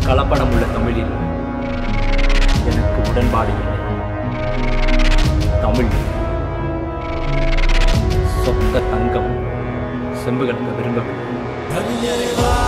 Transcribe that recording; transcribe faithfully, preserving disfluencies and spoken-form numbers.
கலப்படம் உள்ள தமிழில் எனக்கு உடன்பாடு இல்லை. தமிழ் சொக்க தங்கம் செம்பு கலக்க விரும்பவில்லை.